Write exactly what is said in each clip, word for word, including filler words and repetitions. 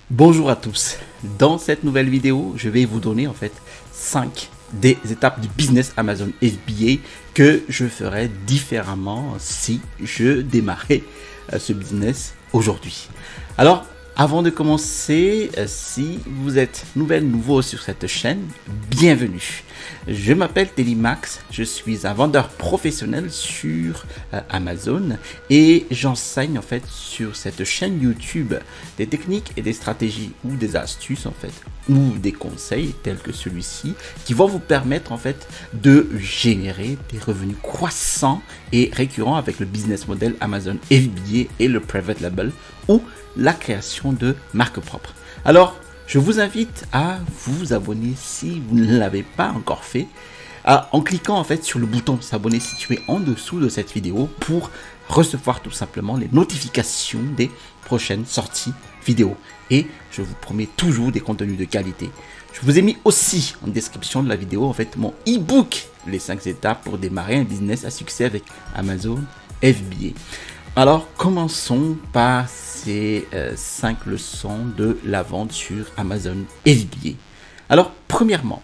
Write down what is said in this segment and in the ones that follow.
Bonjour à tous, dans cette nouvelle vidéo je vais vous donner en fait cinq des étapes du business Amazon F B A que je ferais différemment si je démarrais ce business aujourd'hui. Alors avant de commencer, si vous êtes nouvelle, nouveau sur cette chaîne, bienvenue. Je m'appelle Télimax, je suis un vendeur professionnel sur euh, Amazon et j'enseigne en fait sur cette chaîne YouTube des techniques et des stratégies ou des astuces en fait ou des conseils tels que celui-ci qui vont vous permettre en fait de générer des revenus croissants et récurrents avec le business model Amazon F B A et le private label ou la création de marques propres. Alors, je vous invite à vous abonner si vous ne l'avez pas encore fait, à, en cliquant en fait sur le bouton s'abonner situé en dessous de cette vidéo pour recevoir tout simplement les notifications des prochaines sorties vidéo. Et je vous promets toujours des contenus de qualité. Je vous ai mis aussi en description de la vidéo en fait mon e-book, les cinq étapes pour démarrer un business à succès avec Amazon F B A. Alors, commençons par ces euh, cinq leçons de la vente sur Amazon F B A. Alors, premièrement,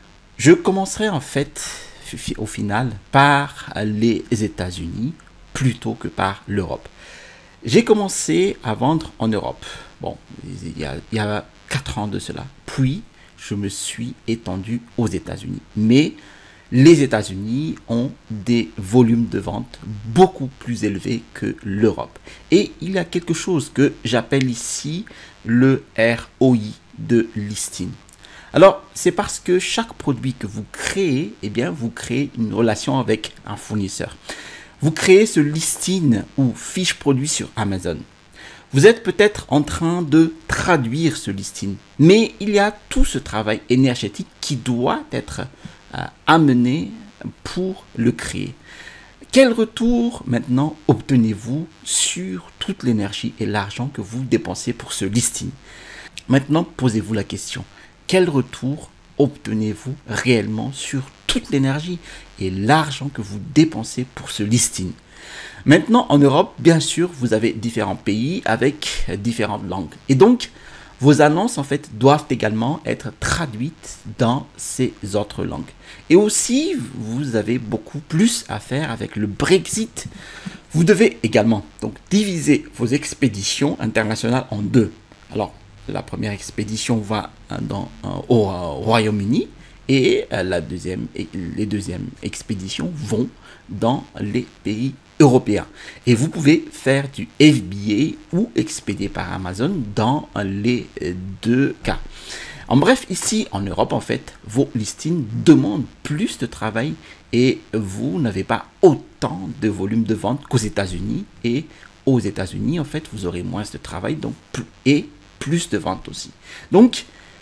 je commencerai en fait, au final, par les États-Unis plutôt que par l'Europe. J'ai commencé à vendre en Europe. Bon, il y a, il y a quatre ans de cela. Puis, je me suis étendu aux États-Unis. Mais les États-Unis ont des volumes de vente beaucoup plus élevés que l'Europe. Et il y a quelque chose que j'appelle ici le R O I de listing. Alors, c'est parce que chaque produit que vous créez, eh bien, vous créez une relation avec un fournisseur. Vous créez ce listing ou fiche produit sur Amazon. Vous êtes peut-être en train de traduire ce listing, mais il y a tout ce travail énergétique qui doit être euh, amené pour le créer. Quel retour maintenant obtenez-vous sur toute l'énergie et l'argent que vous dépensez pour ce listing? Maintenant, posez-vous la question. Quel retour obtenez-vous réellement sur toute l'énergie et l'argent que vous dépensez pour ce listing? Maintenant, en Europe, bien sûr, vous avez différents pays avec différentes langues. Et donc, vos annonces, en fait, doivent également être traduites dans ces autres langues. Et aussi, vous avez beaucoup plus à faire avec le Brexit. Vous devez également donc diviser vos expéditions internationales en deux. Alors, la première expédition va dans, au Royaume-Uni et la deuxième, et les deuxièmes expéditions vont dans les pays européens. Et vous pouvez faire du F B A ou expédier par Amazon dans les deux cas. En bref, ici en Europe, en fait, vos listings demandent plus de travail et vous n'avez pas autant de volume de vente qu'aux États-Unis. Et aux États-Unis, en fait, vous aurez moins de travail donc, et plus de ventes aussi. Donc,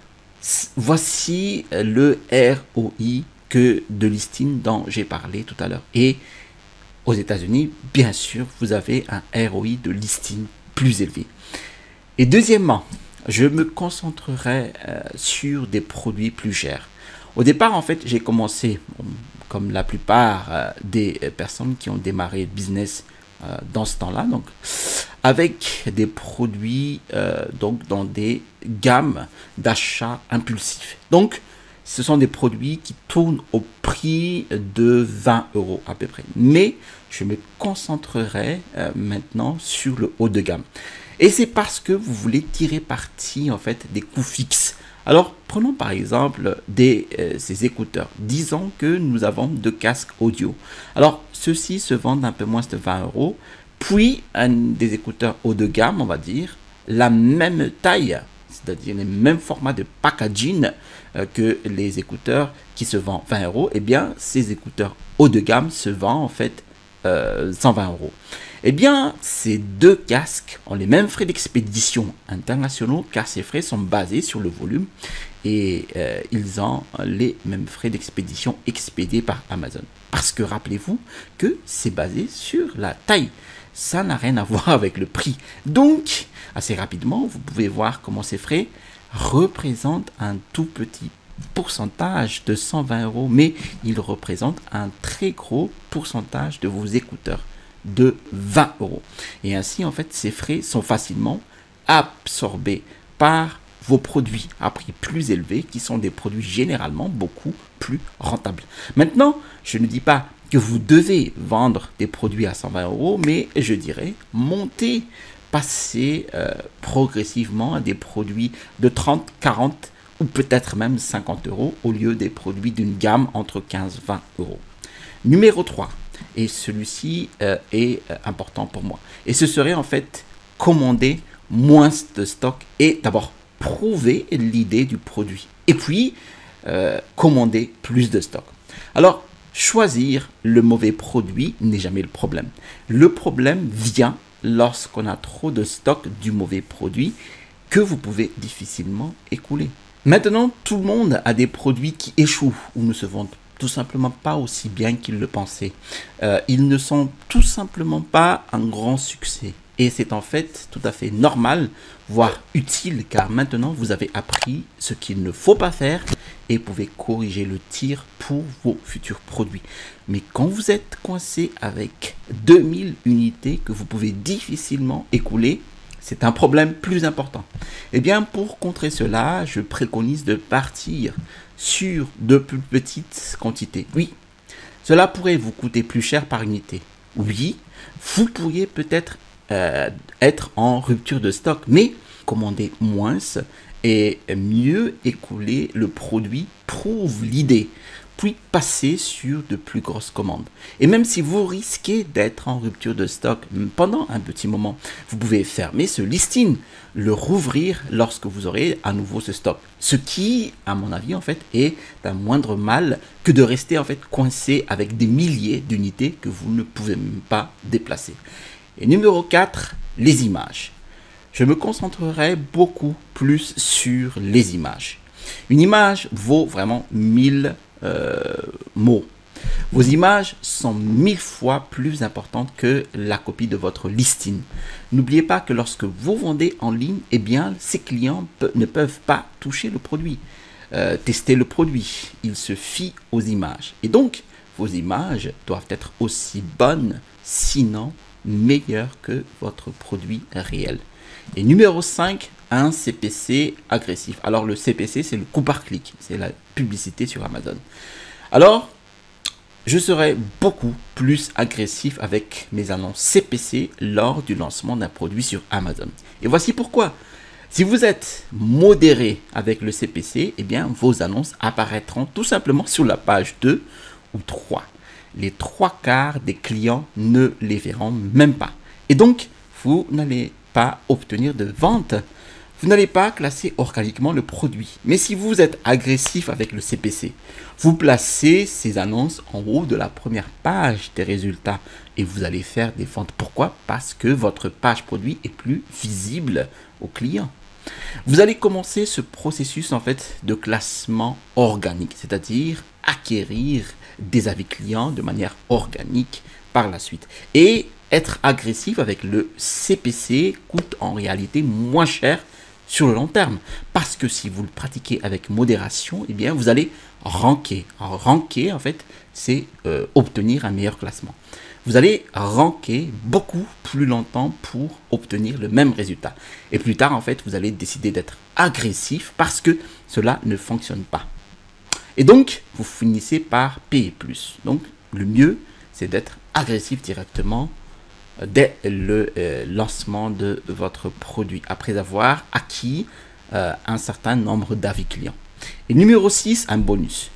voici le R O I que de listing dont j'ai parlé tout à l'heure. Et aux États-Unis, bien sûr, vous avez un R O I de listing plus élevé. Et deuxièmement, je me concentrerai euh, sur des produits plus chers. Au départ, en fait, j'ai commencé, comme la plupart euh, des personnes qui ont démarré le business euh, dans ce temps-là, donc avec des produits euh, donc dans des gammes d'achat impulsifs. Donc, ce sont des produits qui tournent au prix de vingt euros à peu près. Mais je me concentrerai euh, maintenant sur le haut de gamme. Et c'est parce que vous voulez tirer parti en fait des coûts fixes. Alors, prenons par exemple des, euh, ces écouteurs. Disons que nous avons deux casques audio. Alors, ceux-ci se vendent un peu moins de vingt euros. Puis, un, des écouteurs haut de gamme, on va dire, la même taille, c'est-à-dire les mêmes formats de packaging euh, que les écouteurs qui se vendent vingt euros, eh bien, ces écouteurs haut de gamme se vendent en fait euh, cent vingt euros. Eh bien, ces deux casques ont les mêmes frais d'expédition internationaux car ces frais sont basés sur le volume et euh, ils ont les mêmes frais d'expédition expédiés par Amazon. Parce que rappelez-vous que c'est basé sur la taille. Ça n'a rien à voir avec le prix. Donc, assez rapidement, vous pouvez voir comment ces frais représentent un tout petit pourcentage de cent vingt euros, mais ils représentent un très gros pourcentage de vos écouteurs de vingt euros. Et ainsi, en fait, ces frais sont facilement absorbés par vos produits à prix plus élevé, qui sont des produits généralement beaucoup plus rentables. Maintenant, je ne dis pas que vous devez vendre des produits à cent vingt euros, mais je dirais monter, passer euh, progressivement à des produits de trente, quarante ou peut-être même cinquante euros au lieu des produits d'une gamme entre quinze et vingt euros. Numéro trois, et celui-ci euh, est euh, important pour moi, et ce serait en fait commander moins de stock et d'abord prouver l'idée du produit et puis euh, commander plus de stock. Alors, choisir le mauvais produit n'est jamais le problème. Le problème vient lorsqu'on a trop de stock du mauvais produit que vous pouvez difficilement écouler. Maintenant, tout le monde a des produits qui échouent ou ne se vendent tout simplement pas aussi bien qu'ils le pensaient. Euh, ils ne sont tout simplement pas un grand succès. Et c'est en fait tout à fait normal, voire utile, car maintenant vous avez appris ce qu'il ne faut pas faire et pouvez corriger le tir pour vos futurs produits. Mais quand vous êtes coincé avec deux mille unités que vous pouvez difficilement écouler, c'est un problème plus important. Eh bien, pour contrer cela, je préconise de partir sur de plus petites quantités. Oui, cela pourrait vous coûter plus cher par unité. Oui, vous pourriez peut-être Euh, être en rupture de stock, mais commander moins et mieux écouler le produit prouve l'idée, puis passer sur de plus grosses commandes. Et même si vous risquez d'être en rupture de stock pendant un petit moment, vous pouvez fermer ce listing, le rouvrir lorsque vous aurez à nouveau ce stock. Ce qui, à mon avis, en fait, est un moindre mal que de rester en fait coincé avec des milliers d'unités que vous ne pouvez même pas déplacer. Et numéro quatre, les images. Je me concentrerai beaucoup plus sur les images. Une image vaut vraiment mille euh, mots. Vos images sont mille fois plus importantes que la copie de votre listing. N'oubliez pas que lorsque vous vendez en ligne, eh bien, ces clients pe- ne peuvent pas toucher le produit, euh, tester le produit. Ils se fient aux images. Et donc, vos images doivent être aussi bonnes, sinon meilleur que votre produit réel. Et numéro cinq, un C P C agressif. Alors le C P C, c'est le coût par clic, c'est la publicité sur Amazon. Alors, je serai beaucoup plus agressif avec mes annonces C P C lors du lancement d'un produit sur Amazon. Et voici pourquoi. Si vous êtes modéré avec le C P C, eh bien vos annonces apparaîtront tout simplement sur la page deux ou trois. Les trois quarts des clients ne les verront même pas. Et donc, vous n'allez pas obtenir de vente. Vous n'allez pas classer organiquement le produit. Mais si vous êtes agressif avec le C P C, vous placez ces annonces en haut de la première page des résultats et vous allez faire des ventes. Pourquoi? Parce que votre page produit est plus visible aux clients. Vous allez commencer ce processus en fait de classement organique, c'est-à-dire acquérir des avis clients de manière organique par la suite. Et être agressif avec le C P C coûte en réalité moins cher sur le long terme. Parce que si vous le pratiquez avec modération, eh bien vous allez ranker. Alors, ranker, en fait, c'est euh, obtenir un meilleur classement. Vous allez ranker beaucoup plus longtemps pour obtenir le même résultat. Et plus tard, en fait, vous allez décider d'être agressif parce que cela ne fonctionne pas. Et donc, vous finissez par payer plus. Donc, le mieux, c'est d'être agressif directement dès le euh, lancement de votre produit, après avoir acquis euh, un certain nombre d'avis clients. Et numéro six, un bonus.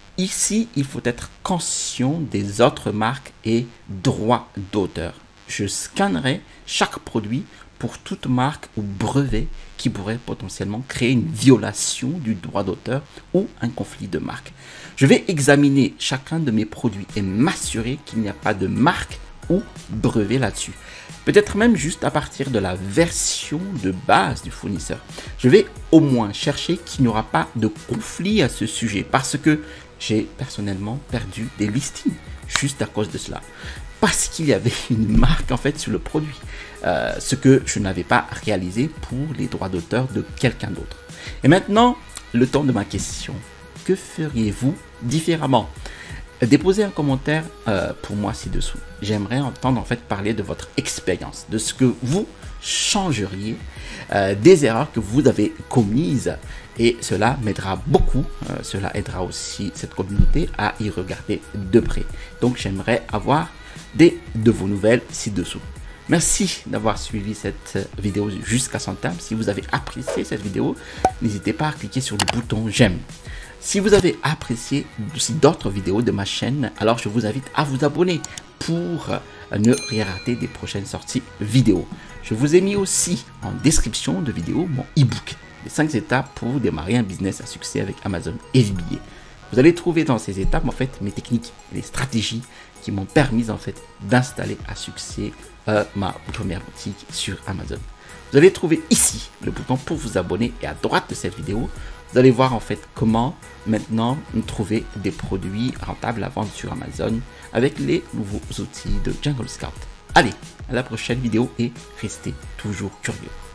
Ici, il faut être conscient des autres marques et droits d'auteur. Je scannerai chaque produit pour toute marque ou brevet qui pourrait potentiellement créer une violation du droit d'auteur ou un conflit de marque. Je vais examiner chacun de mes produits et m'assurer qu'il n'y a pas de marque ou brevet là-dessus. Peut-être même juste à partir de la version de base du fournisseur. Je vais au moins chercher qu'il n'y aura pas de conflit à ce sujet parce que j'ai personnellement perdu des listings juste à cause de cela. Parce qu'il y avait une marque en fait sur le produit. Euh, ce que je n'avais pas réalisé pour les droits d'auteur de quelqu'un d'autre. Et maintenant, le temps de ma question. Que feriez-vous différemment? Déposez un commentaire euh, pour moi ci-dessous. J'aimerais entendre en fait parler de votre expérience, de ce que vous, changeriez euh, des erreurs que vous avez commises. Et cela m'aidera beaucoup, euh, cela aidera aussi cette communauté à y regarder de près. Donc j'aimerais avoir des de vos nouvelles ci-dessous. Merci d'avoir suivi cette vidéo jusqu'à son terme. Si vous avez apprécié cette vidéo, n'hésitez pas à cliquer sur le bouton j'aime. Si vous avez apprécié aussi d'autres vidéos de ma chaîne, alors je vous invite à vous abonner pour ne rien rater des prochaines sorties vidéo. Je vous ai mis aussi en description de vidéo mon e-book, les cinq étapes pour démarrer un business à succès avec Amazon F B A. Vous allez trouver dans ces étapes en fait mes techniques, les stratégies qui m'ont permis en fait d'installer à succès euh, ma première boutique sur Amazon. Vous allez trouver ici le bouton pour vous abonner et à droite de cette vidéo, vous allez voir en fait comment maintenant trouver des produits rentables à vendre sur Amazon avec les nouveaux outils de Jungle Scout. Allez, à la prochaine vidéo et restez toujours curieux.